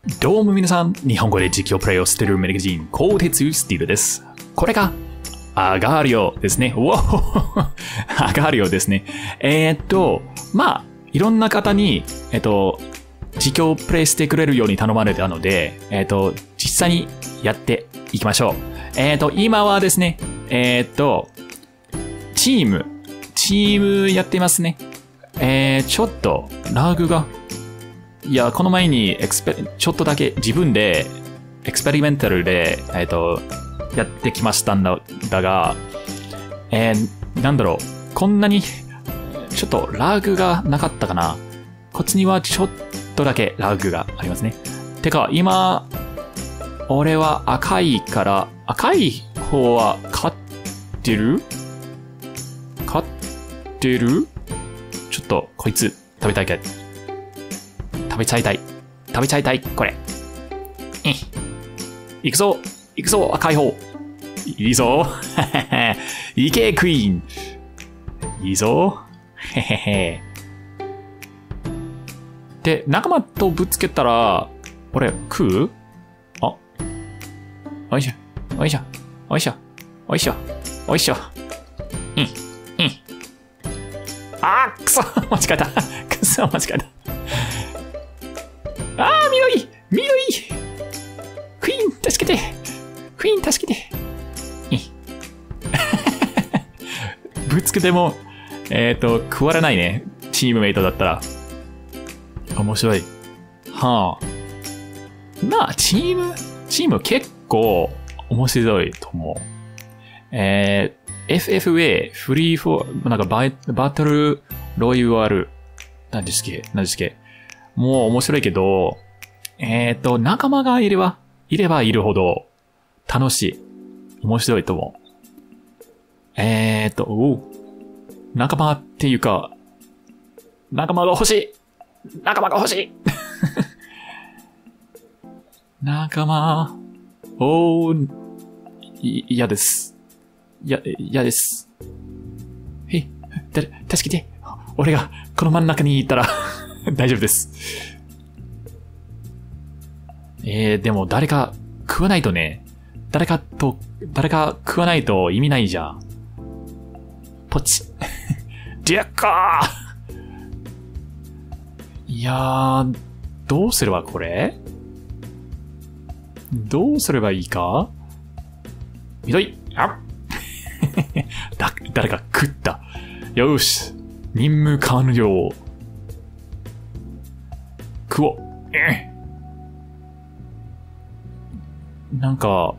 どうも皆さん、日本語で実況プレイをしているメディカジン、鋼鉄スティールです。これが、アガリオですね。おアガリオですね。まあ、いろんな方に、実況プレイしてくれるように頼まれたので、実際にやっていきましょう。今はですね、チームやっていますね。ちょっと、ラグが、いや、この前にちょっとだけ自分でエクスペリメンタルで、やってきましたんだが、なんだろう、こんなに、ちょっとラグがなかったかな。こっちにはちょっとだけラグがありますね。てか、今、俺は赤いから、赤い方は勝ってるちょっと、こいつ、食べたいけど。食べちゃいたい、これ。行くぞ、赤い方。いいぞ。行け、クイーン。いいぞ。へへへ。で、仲間とぶつけたら、俺、食う？あ。おいしょ。あー、くそ間違えた。あー、緑クイーン、助けてぶつけても、食われないね。チームメイトだったら。面白い。はあ。まあ、チーム結構面白いと思う。FFA、フリーフォー、なんかバトルロイヤル、何ですっけ。もう面白いけど、仲間がいればいるほど楽しい。面白いと思う。仲間っていうか、仲間が欲しい仲間、嫌です。嫌です。助けて。俺がこの真ん中にいたら大丈夫です。でも誰か食わないとね、誰か食わないと意味ないじゃん。ポチ。デュッカー。いやー、どうすればこれ？どうすればいいか？緑。あ誰か食った。よし。任務完了。食おう。なんか、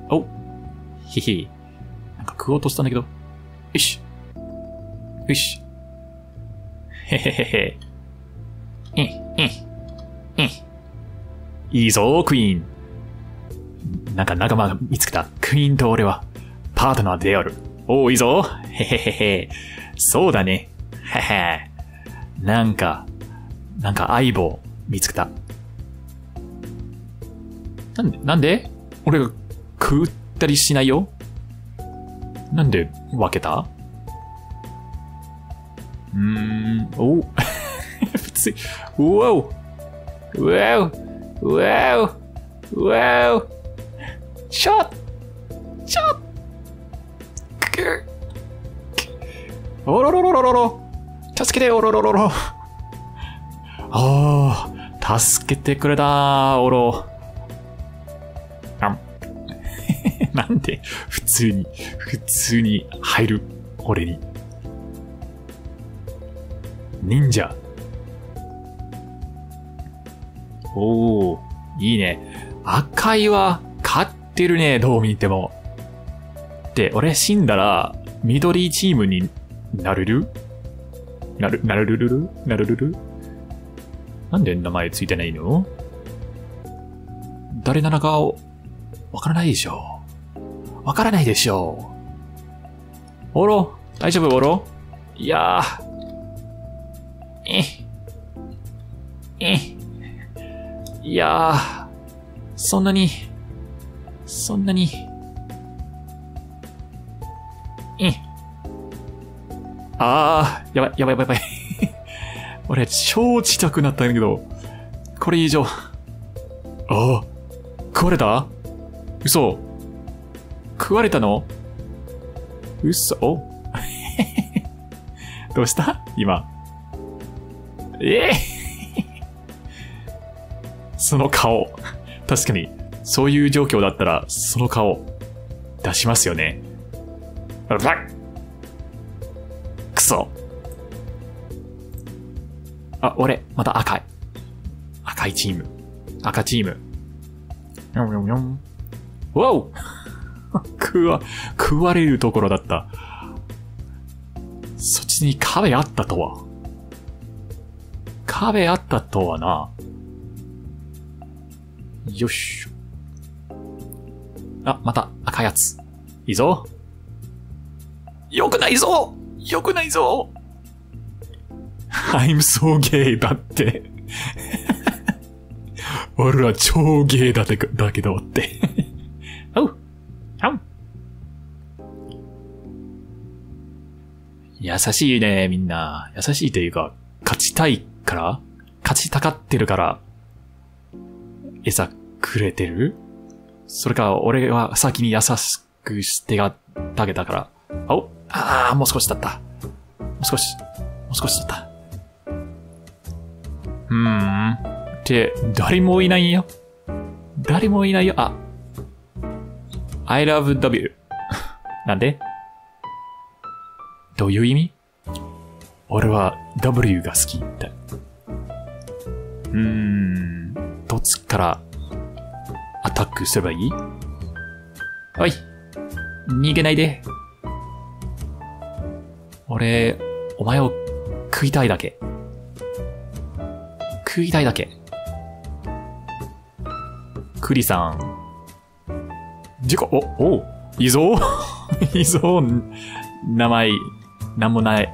なんか食おうとしたんだけど。よし。へへへへ。いいぞ、クイーン。なんか仲間が見つけた。クイーンと俺はパートナーである。いいぞ。へへへへ。そうだね。へへ。なんか相棒見つけた。なんで俺が食ったりしないよ。なんで分けた？普通、ちょっおろろ助けて、おろろ助けてくれたおろ。なんで普通に入る俺に。忍者。いいね。赤いは勝ってるね、どう見ても。で、俺死んだら緑チームになるるなんで名前ついてないの？誰なのかわからないでしょ。オロ、大丈夫オロ？いやー。いやー。そんなに。やばい。俺、超ちっちゃくなったんだけど、これ以上、 ああ、食われた？嘘。食われたの？嘘。どうした今。その顔。確かに、そういう状況だったら、その顔、出しますよね。くそ。あ、俺、また赤い。赤いチーム。赤チーム。わお食われるところだった。そっちに壁あったとは。壁あったとはな。よし。あ、また赤いやつ。いいぞ。よくないぞよくないぞI'm so gay だって。俺は超ゲイだけどって。おう。優しいね、みんな。優しいというか、勝ちたいから勝ちたかってるから、餌くれてる？それか、俺は先に優しくしてあげたから。もう少しだった。もう少しだった。って、誰もいないよ。あ、I love W 。なんで？どういう意味？俺は W が好きって。どっちからアタックすればいい？おい！逃げないで。俺、お前を食いたいだけ。クリさん。いいぞいいぞ名前、なんもない。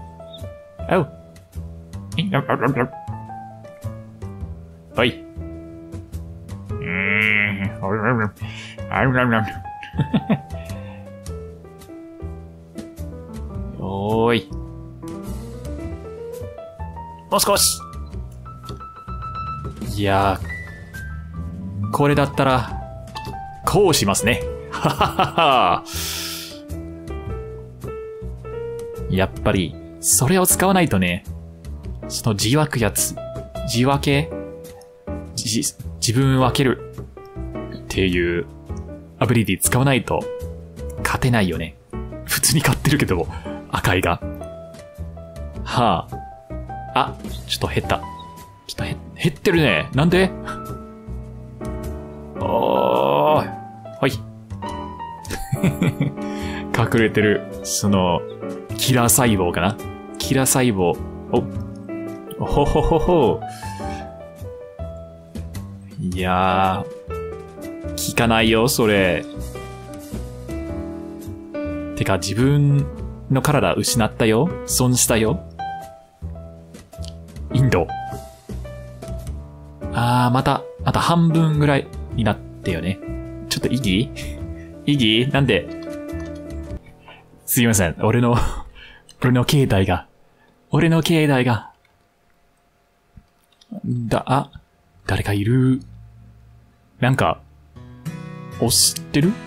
おい。おーい。もう少し。いやー、これだったら、こうしますね。はははは。やっぱり、それを使わないとね、その自分分けるっていうアビリティ使わないと勝てないよね。普通に勝ってるけど、赤いが。はあ。ちょっと減った。減ってるね。なんで？はい。隠れてる、その、キラー細胞かな？キラー細胞。おほほほほ。いやー、効かないよ、それ。てか、自分の体失ったよ。損したよ。インド。また半分ぐらいになってよね。ちょっとイギなんで、すいません。俺の携帯が。誰かいる。なんか、押してる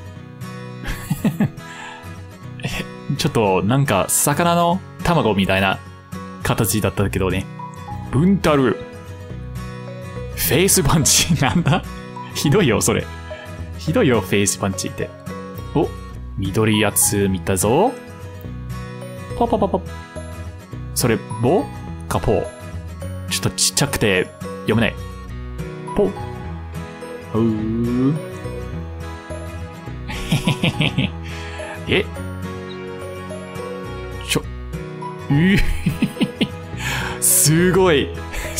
ちょっと、なんか、魚の卵みたいな形だったけどね。ブンタル。フェイスパンチ。なんだ？ひどいよ、それ。ひどいよ、フェイスパンチって。お、緑やつ見たぞ。ポポポポ。それ、ボかポ。ちょっとちっちゃくて、読めない。ポ。えすごい。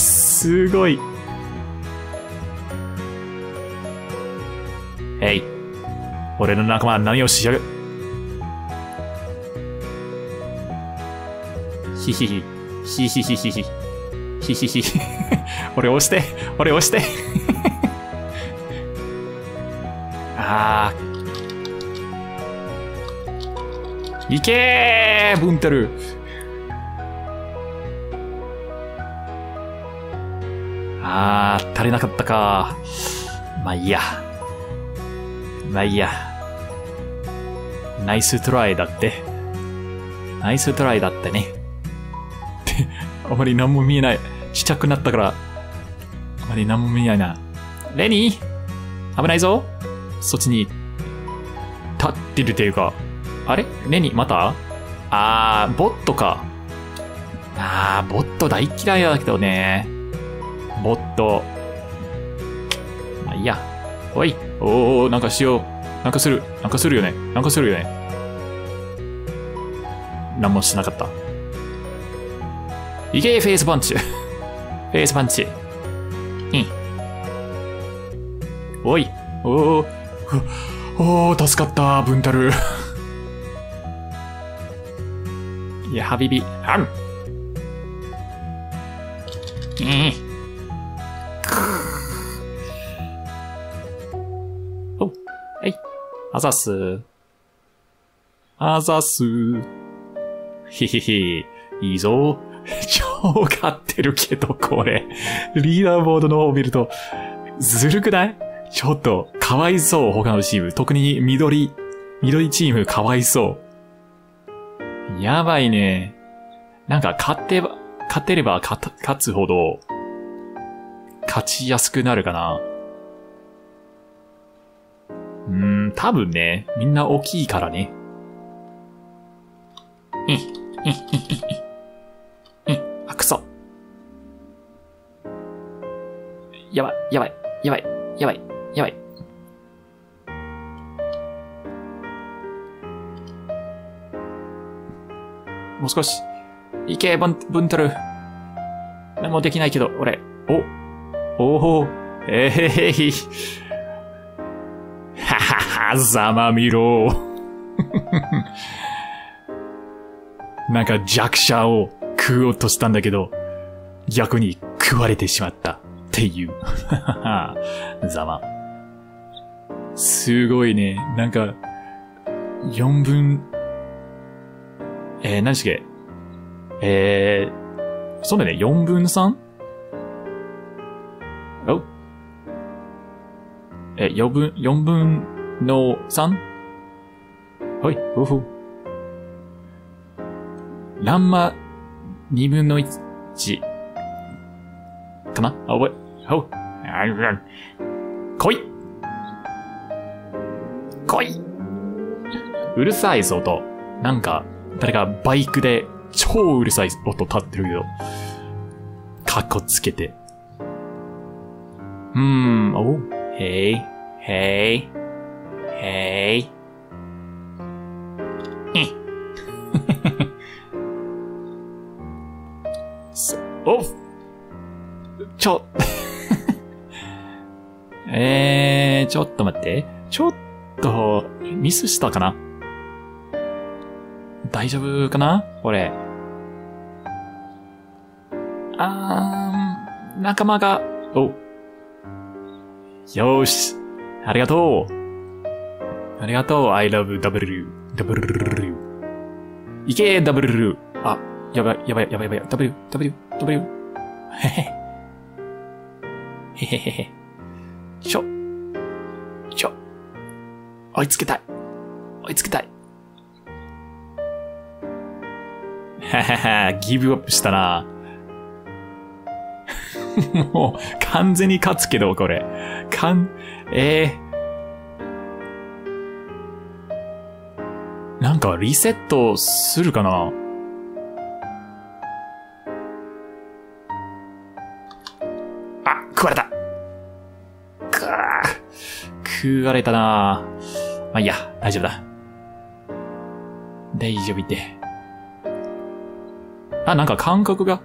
俺の仲間は何をしやる？ヒヒヒ。俺押して。いけーブンタル。足りなかったか。 まあいいや。まあいいや。ナイストライだって。ナイストライだってね。あまり何も見えない。ちっちゃくなったから、あまり何も見えないな。レニー危ないぞ。そっちに、立ってるっていうか、あれレニーまたボットか。ボット大嫌いだけどね。ボット。まあいいや。おい。なんかしよう。なんかするよね。何もしなかった。いけフェイスパンチ。フェイスパンチ。おい。助かった、ブンタル。いや、ハビビ。あざす。へへへ。いいぞ。超勝ってるけど、これ。リーダーボードの方を見ると、ずるくない？ちょっと、かわいそう、他のチーム。特に緑チームかわいそう。やばいね。なんか、勝てれば勝つほど、勝ちやすくなるかな。多分ね、みんな大きいからね。くそ。やばい。もう少し。いけ、ブンタル。何もできないけど、俺。へい。ははは、ざまみろ。なんか弱者を食おうとしたんだけど、逆に食われてしまったっていう。ざま。すごいね。なんか、4分、何しけそうだね、4分 3？ 4分の 3？ はい、ランマ2分の1かな？来いうるさいぞと。なんか、誰かバイクで超うるさい音立ってるけど。かっこつけて。へい。ちょっと待って。ちょっと、ミスしたかな？大丈夫かな？これ。仲間が、よーし。ありがとう。I love W。いけー、W。やばい。W。へ。ちょ。追いつけたい。ギブアップしたな。もう、完全に勝つけど、これ。なんか、リセットするかな？食われた。食われたな。まあいいや、大丈夫だ。大丈夫で。なんか感覚が。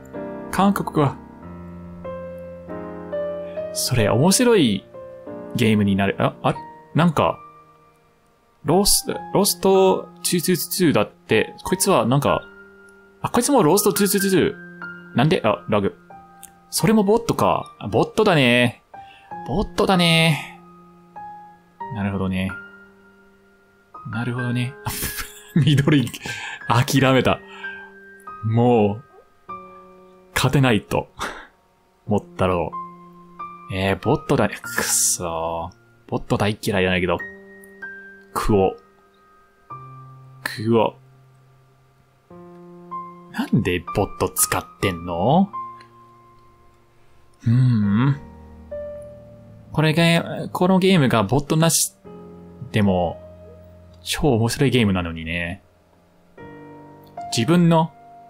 それ面白いゲームになる。なんか、ロースト222だって、こいつはなんか、こいつもロースト222。なんでラグ。それもボットか。ボットだね。なるほどね。緑、諦めた。もう、勝てないと思ったろう。 ボットだね。くそー。ボット大嫌いじゃないけど。クオ。なんでボット使ってんの？このゲームがボットなしでも、超面白いゲームなのにね。自分の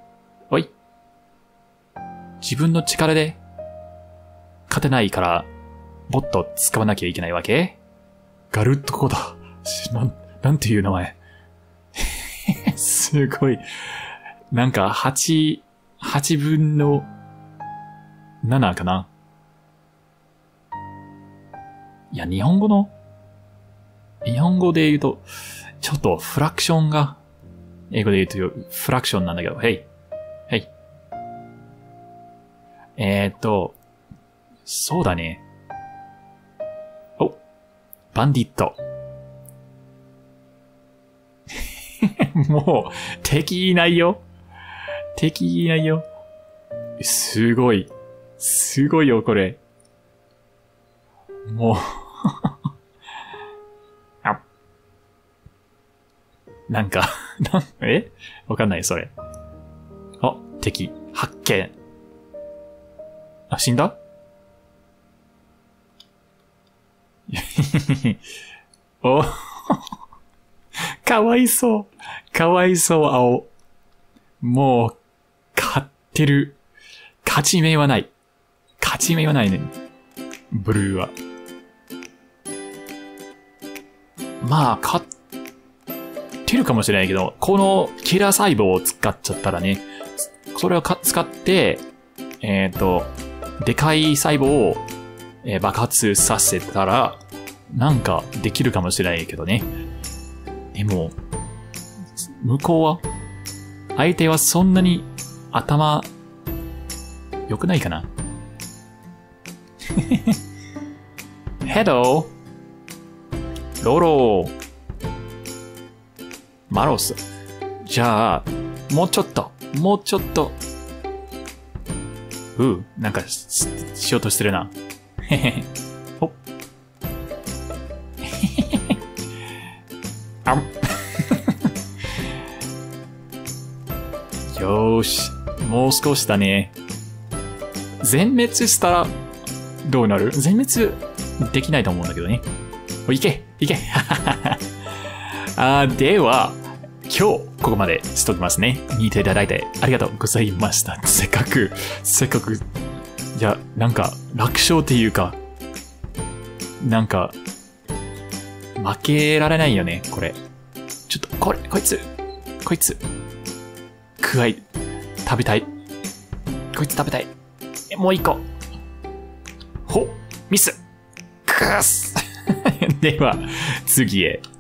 力で勝てないから、ボット使わなきゃいけないわけ？ガルットコだ。なんていう名前。すごい。なんか、8分の7かな。いや、日本語で言うと、ちょっとフラクションが、英語で言うとフラクションなんだけど、へい。そうだね。バンディット。もう、敵いないよ。すごいよ、これ。もうなんかわかんない、それ。敵、発見。死んだかわいそう、青。もう、勝ってる。勝ち目はないね。ブルーは。まあ、勝ってるかもしれないけど、このキラー細胞を使っちゃったらね、それを使って、でかい細胞を、爆発させたら、なんかできるかもしれないけどね。でも、向こうは、相手はそんなに頭、良くないかな？ヘドロロマロス。じゃあ、もうちょっと。なんかしようとしてるな。へへへ。ほっ。よーし。もう少しだね。全滅したら、どうなる？全滅できないと思うんだけどね。いけでは、今日、ここまでしときますね。見ていただいてありがとうございました。せっかく、いや、なんか、楽勝っていうか、なんか、負けられないよね、これ。ちょっと、こいつ、食べたい。こいつ食べたい。もう一個。ミス。クースでは、次へ。